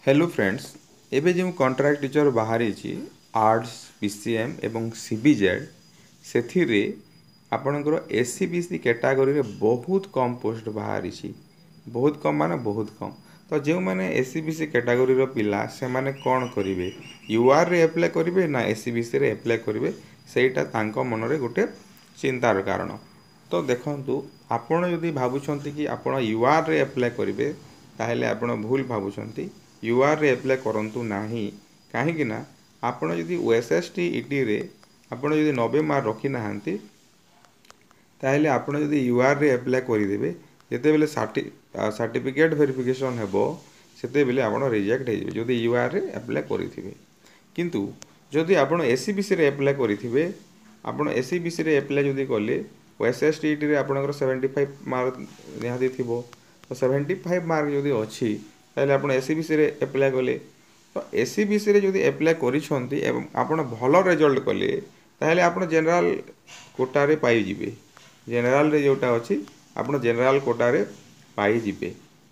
Hello friends एबे जो contract teacher बाहरी आर्ट्स पीसीएम एवं सीबीजेड से आपणकर एससीबीसी कैटेगरी बहुत कम पोस्ट बाहरी बहुत कम माने बहुत कम। तो जो मैंने एससीबीसी कैटेगरी पिला से माने कौन करेंगे यूआर रे एप्लाय करेंगे ना एससीबीसी रे एप्लाय करेंगे सेटा तांको मन रे गोटे चिंतार कारण। तो देखंतु आपण जदि भाबुछंती कि आपण यूआर रे एप्लाय करेंगे ताहले आपण भूल भाबुछंती। यूआर रे एप्लाय करंतु नाही काहेकि ना आपण जदि ओएसएसटी ईटी रे आपण जदि 90 मार्क रखी नाहंती ताहले आपण जदि यूआर रे एप्लाय करिदेबे जेते बेले सर्टिफिकेट वेरिफिकेशन हेबो सेते बेले आपण रिजेक्ट हे जेबे जदि यूआर रे एप्लाय करिथिबे। किंतु जदि आपण एससीबीसी रे एप्लाय करिथिबे आपण एससीबीसी रे एप्लाय जदि कले ओएसएसटी ईटी रे आपणकर 75 मार्क निहाती थिबो तो 75 मार्क जदि अछि ताहले आपण एससीबीसी रे एप्लाय कले तो एससीबीसी रे जदि एप्लाय करिसंती एवं आपण भलो रिजल्ट कले ताहले आपण जनरल कोटा रे पाई जिवे। जनरल रे जोटा अछि आपण जनरल कोटा रे पाई जिवे।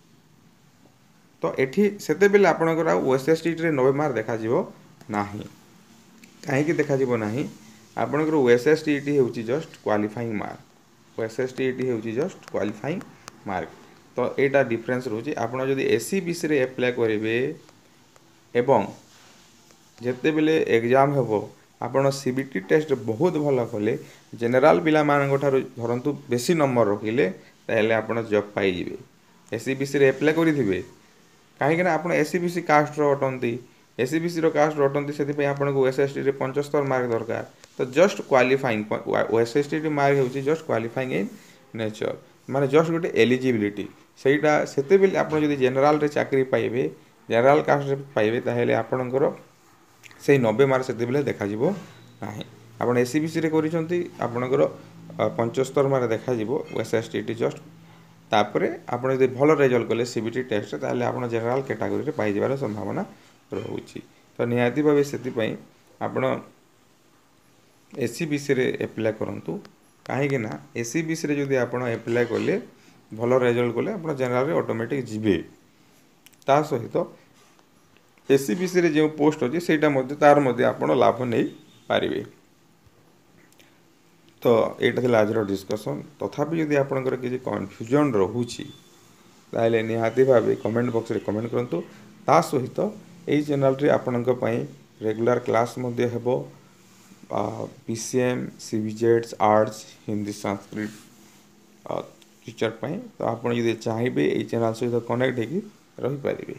तो एठी सेते बेले आपणकर ओएसएसटी रे 90 मार्क देखा जिवो नाही। काहे कि देखा जिवो नाही आपणकर ओएसएसटी हेउची जस्ट क्वालिफाइंग मार्क। ओएसएसटी हेउची जस्ट क्वालिफाइंग मार्क। तो एटा डिफरेंस रोची आपण जदि एससीबीसी रे एप्लाय करेंगे एवं जेते बेले एग्जाम हेबो आपण सीबीटी टेस्ट बहुत भल कले जनरल पिला मान धरंतु बेसी नंबर रखिले ताहले आपण जॉब पाई जिवे। एससीबीसी रे एप्लाय करिथिबे काहे ना आपण एससीबीसी कास्ट रो अटंती एससीबीसी रो कास्ट रो अटंती सेति पे आपण को एसएसटी रे 75 मार्क दरकार। तो जस्ट क्वालिफाइंग ओएसएसटी रे मार्क होची जस्ट क्वालिफाइंग इन नेचर माने जस्ट गोटे एलिजिबिलिटी सेटा सेते बेले आपण जदि जनरल रे चाकरी पाइबे जनरल कास्ट रे पाइबे ताहेले आपणकर से 90 मार्क सेते बेले देखा जिवो नाही। आपण एससीबीसी रे करिसंती आपणकर 75 मार्क देखा जिवो ओएसएसटी जस्ट तापरे आपण जदि भलो रिजल्ट कले सीबीटी टेस्ट ताहेले आपण जनरल कैटेगरी रे पाई जिवार संभावना रहउची। तो निहाती भाबे सेति पई आपण एससीबीसी रे एप्लाय करंतु काहे ना एससीबीसी रे जदि आपण एप्लाय कले भलो रिजल्ट कले आपण जनरल रे ऑटोमेटिक जिवे। ता सहित एससीबीसी रे जो पोस्ट अछि सेटा मध्ये तार मध्ये आपण लाभ नै पारिबे। तो एटा थिला आज रो डिस्कशन। तथापि यदि आपनकर किछि कन्फ्यूजन रहुछि ताहले निहाती भाबे कमेंट बॉक्स रे कमेंट करंतु। ता सहित एई चैनल रे आपनक पई रेगुलर क्लास मध्ये हेबो P C M C B Z s arts Hindi Sanskrit teacher पई। तो आपण यदि चाहिबे एई चैनल सहित कनेक्ट हेकि रहि पारिबे।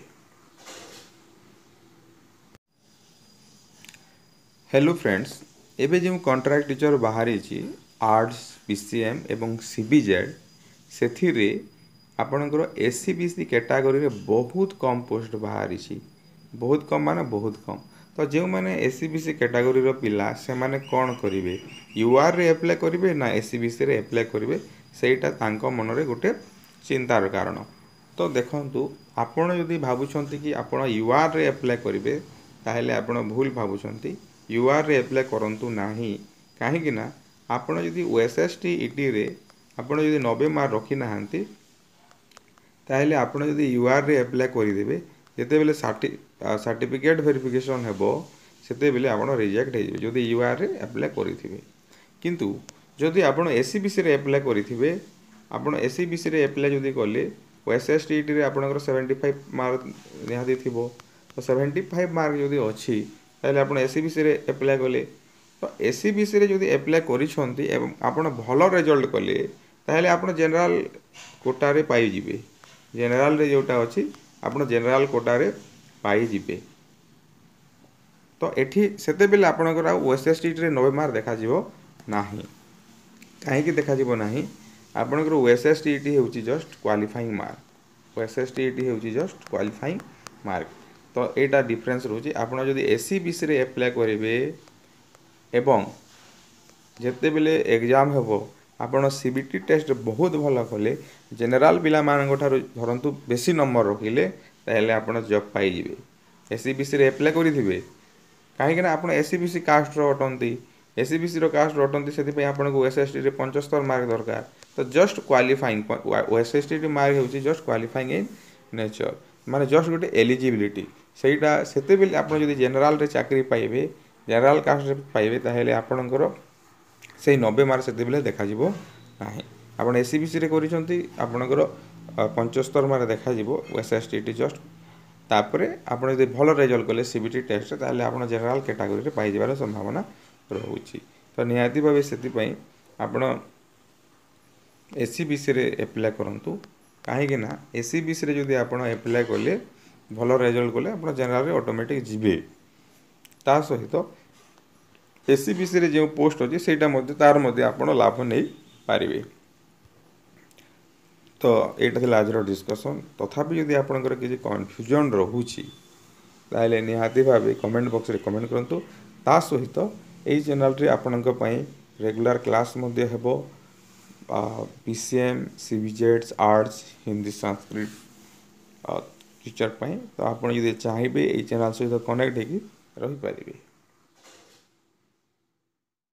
हेलो फ्रेंड्स एबे जो कॉन्ट्रैक्ट टीचर बाहरी आर्ट्स पीसीएम एवं सीबीजेड से आपणकर एससीबीसी कैटेगरी बहुत कम पोस्ट बाहरी बहुत कम माने बहुत कम। तो जो मैंने एससीबीसी कैटेगरी पिला से माने कौन करेंगे यूआर रे एप्लाय करेंगे ना एससीबीसी रे एप्लाय करेंगे सेटा तांको मन रे गोटे चिंतार कारण। तो देखंतु आपण जदि भाबुछंती कि आपण यूआर रे एप्लाय करेंगे ताहले आपण भूल भाबुछंती। यूआर रे एप्लाय करंतु नाही काहे कि ना आपण जदि ओएसएसटी ईटी रे आपण जदि 90 मार्क रखी नाहंती ताहले आपण जदि यूआर रे एप्लाय करिदेबे जेते बेले सर्टिफिकेट वेरिफिकेशन हेबो सेते बेले आपण रिजेक्ट हे जेबे जदि यूआर रे एप्लाय करिथिबे। किंतु जदि आपण एससीबीसी रे एप्लाय करिथिबे आपण एससीबीसी रे एप्लाय जदि कले ओएसएसटी ईटी रे आपणकर 75 मार्क निहाती थिबो तो 75 मार्क जदि अछि ताहले आपण एससीबीसी रे एप्लाय कले तो एससीबीसी रे जदि एप्लाय करिसंती एवं आपण भलो रिजल्ट कले ताहले आपण जनरल कोटा रे पाई जिवे। जनरल रे जोटा अछि आपण जनरल कोटा रे पाई जिवे। तो एठी सेते बेले आपणकर ओएसएसटी रे 90 मार्क देखा जिवो नाही। काहे कि देखा जिवो नाही आपणकर ओएसएसटी हेउची जस्ट क्वालिफाइंग मार्क। ओएसएसटी हेउची जस्ट क्वालिफाइंग मार्क। तो एटा डिफरेंस रोची आपण जदि एससीबीसी रे एप्लाय करेंगे एवं जेते बेले एग्जाम हेबो आपण सीबीटी टेस्ट बहुत भल कले जनरल पिला मान धरंतु बेसी नंबर रखिले ताहले आपण जॉब पाई जिवे। एससीबीसी रे एप्लाय करिथिबे काहे ना आपण एससीबीसी कास्ट रो अटंती एससीबीसी रो कास्ट रो अटंती सेति पे आपण को एसएसटी रे 75 मार्क दरकार। तो जस्ट क्वालिफाइंग ओएसएसटी रे मार्क होची जस्ट क्वालिफाइंग इन नेचर माने जस्ट गोटे एलिजिबिलिटी ସେଇଟା ସେତେବେଳେ ଆପଣ ଯଦି ଜେନେରାଲରେ ଚାକିରି ପାଇବେ, ଜେନେରାଲ କାଷ୍ଟରେ ପାଇବେ, ତାହେଲେ ଆପଣଙ୍କର ସେଇ 90 ମାର୍କ ସେତେବେଳେ ଦେଖାଯିବ ନାହିଁ। ଆପଣ ଏସିବିସିରେ କରିଛନ୍ତି, ଆପଣଙ୍କର 75 ମାର୍କ ଦେଖାଯିବ SSTT ଜଷ୍ଟ। ତାପରେ ଆପଣ ଯଦି ଭଲ ରେଜଲ୍ଟ କଲେ CBT ଟେଷ୍ଟରେ, ତାହେଲେ ଆପଣ ଜେନେରାଲ କ୍ୟାଟାଗୋରୀରେ ପାଇଯିବାର ସମ୍ଭାବନା ରହୁଛି। ତ ନିହାତି ଭାବେ ସେଥିପାଇଁ ଆପଣ SCBCରେ ଆପ୍ଲାଏ କରନ୍ତୁ। କାହିଁକି ନା SCBCରେ ଯଦି ଆପଣ ଆପ୍ଲାଏ କଲେ, ଭଲ ରେଜଲ୍ଟ କଲେ, ଆପଣ ଜେନେରାଲରେ ଅଟୋମେଟିକ୍ ଯିବେ। ତା ସହିତ SCBCରେ ଯେଉଁ ପୋଷ୍ଟ ଅଛି ସେଇଟା ମଧ୍ୟ ତାର ମଧ୍ୟ ଆପଣ ଲାଭ ନେଇପାରିବେ। ତ ଏଇଟା ଥିଲା ଆଜିର ଡିସ୍କସନ୍। ତଥାପି ଯଦି ଆପଣଙ୍କର କିଛି କନଫ୍ୟୁଜନ୍ ରହୁଛି, ତାହେଲେ ନିହାତି ଭାବେ କମେଣ୍ଟ ବକ୍ସରେ କମେଣ୍ଟ କରନ୍ତୁ। ତା ସହିତ ଏହି ଚ୍ୟାନେଲରେ ଆପଣଙ୍କ ପାଇଁ ରେଗୁଲାର କ୍ଲାସ୍ ମଧ୍ୟ ହେବ, PCM, CBZED, arts, Hindi, Sanskrit teacher ପାଇଁ। ତ ଆପଣ ଯଦି ଚାହିଁବେ ଏଇ ଚ୍ୟାନେଲ୍ ସହିତ କନେକ୍ଟ ହେଇକି ରହିପାରିବେ।